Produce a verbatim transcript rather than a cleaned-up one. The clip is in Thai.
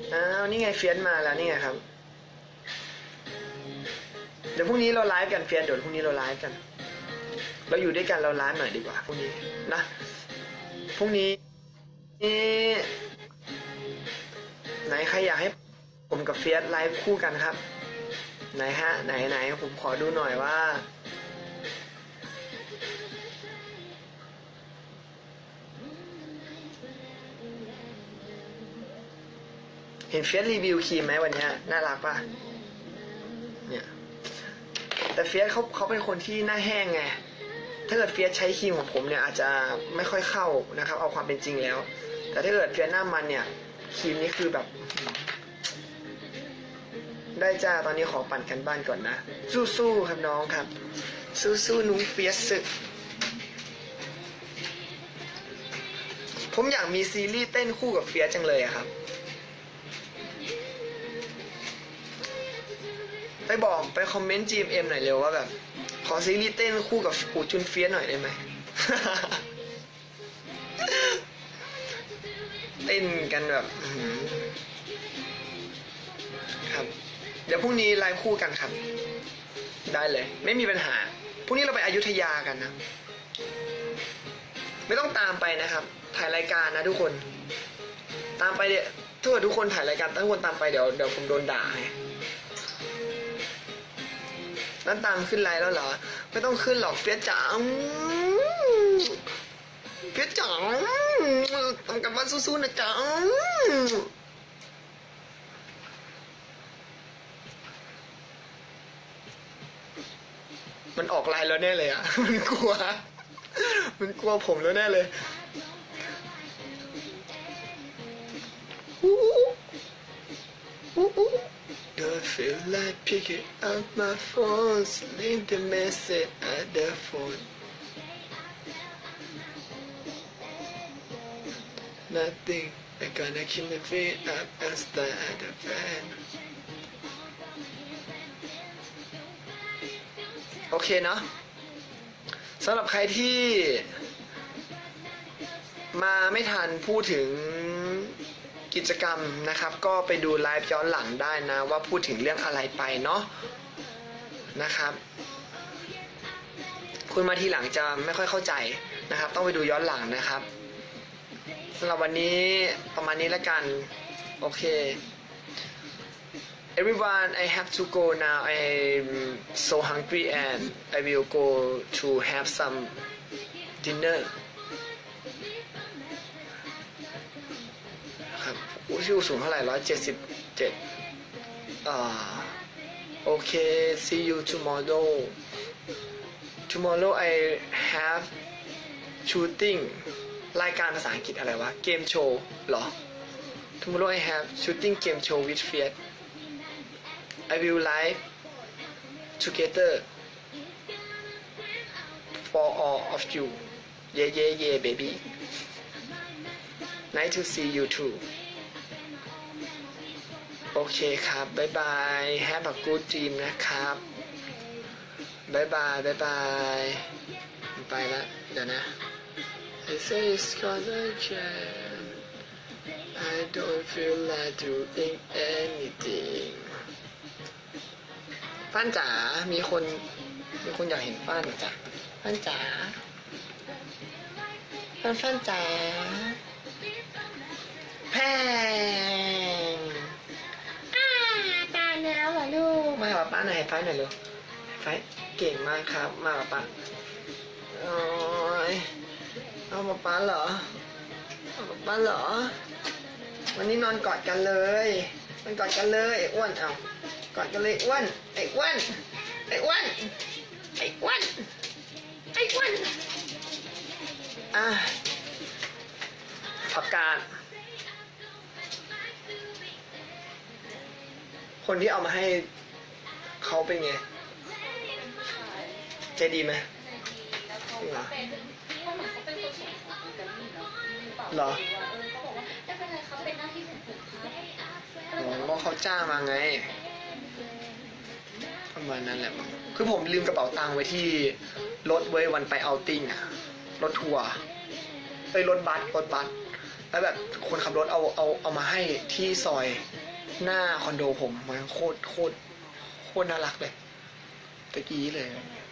อ้าวนี่ไงเฟียสมาแล้วนี่ไงครับเดี๋ยวพรุ่งนี้เราไลฟ์กันเฟียสเดี๋ยวพรุ่งนี้เราไลฟ์กันเราอยู่ด้วยกันเราไลฟ์หน่อยดีกว่าพรุ่งนี้นะพรุ่งนี้ไหนใครอยากให้ผมกับเฟียสไลฟ์คู่กันครับไหนฮะไหนไหนผมขอดูหน่อยว่าเห็นเฟียสรีวิวครีมไหมวันนี้น่ารักป่ะเนี่ยแต่เฟียสเขาเขาเป็นคนที่หน้าแห้งไงถ้าเกิดเฟียสใช้ครีมของผมเนี่ยอาจจะไม่ค่อยเข้านะครับเอาความเป็นจริงแล้วแต่ถ้าเกิดเฟียสหน้ามันเนี่ยครีมนี้คือแบบได้จ้าตอนนี้ขอปั่นกันบ้านก่อนนะสู้ๆครับน้องครับสู้ๆนุ้งเฟียสสึกผมอยากมีซีรีส์เต้นคู่กับเฟียสจังเลยอะครับไปบอกไปคอมเมนต์ จี เอ็ม เอ็ม หน่อยเร็วว่าแบบขอซีรีส์เต้นคู่กับปูจุนเฟียสหน่อยได้ไหม เต้นกันแบบครับเดี๋ยวพรุ่งนี้ไลฟ์คู่กันครับได้เลยไม่มีปัญหาพรุ่งนี้เราไปอยุธยากันนะไม่ต้องตามไปนะครับถ่ายรายการนะทุกคนตามไปเดี๋ยวถ้าเกิดทุกคนถ่ายรายการทุกคนตามไปเดี๋ยวเดี๋ยวผมโดนด่าไงนั่นตามขึ้นไลน์แล้วเหรอไม่ต้องขึ้นหรอกเฟียสจ๋าเฟียสจ๋าต้องกลับบ้านสู้ๆนะจ๋ามันออกไลน์แล้วแน่เลยอ่ะมันกลัวมันกลัวผมแล้วแน่เลยDon't feel like picking up my phone, leave the message at the phone. Nothing, I gonna keep my feet up and stare at the fan. โอเคเนาะสำหรับใครที่มาไม่ทันพูดถึงกิจกรรมนะครับก็ไปดูไลฟ์ย้อนหลังได้นะว่าพูดถึงเรื่องอะไรไปเนาะนะครับคุณมาทีหลังจะไม่ค่อยเข้าใจนะครับต้องไปดูย้อนหลังนะครับสำหรับวันนี้ประมาณนี้แล้วกันโอเค everyone I have to go now I'm so hungry and I will go to have some dinnerชื่อสูงเท่าไหร่ร้อยเจ็ดสิบเจ็ดอ่าโอเค see you tomorrow tomorrow I have shooting รายการภาษาอังกฤษอะไรวะเกมโชว์เหรอ tomorrow I have shooting game show with Fiat I will live together for all of you yeah yeah yeah baby nice to see you tooโอเคครับบ๊ายบาย Have a good dream นะครับบ๊ายบายบ๊ายบายไปละเดี๋ยวนะ I say it's cause I can I don't feel like doing anything ฟ้านจ๋ามีคนมีคนอยากเห็นฟ้านจ๋าฟ้านจ๋าฟ้านฟ้านจ๋าแพงแล้วเหรอลูกมากับป้าหน่อยไฟหน่อยลูกไฟเก่งมากครับมากับป้าโอ้ยเอากับป้าเหรอเอากับป้าเหรอวันนี้นอนกอดกันเลยนอนกอดกันเลยไอ้อ้วนเอากอดกันเลยอ้วนไอ้อ้วนไอ้อ้วนไอ้อ้วนไอ้อ้วนอ่ะผักกาดคนที่เอามาให้เขาเป็นไงใจดีไหมจริงเหรอเหรออ๋อว่าเขาจ้างมาไงประมาณนั้นแหละคือผมลืมกระเป๋าตังค์ไว้ที่รถเว้ยวันไปเอาติ้งอะรถทัวร์ไปรถบัสรถบัสแล้วแบบคนขับรถเอาเอาเอามาให้ที่ซอยหน้าคอนโดผมมันโคตรโคตรโคตรน่ารักเลยตะกี้เลย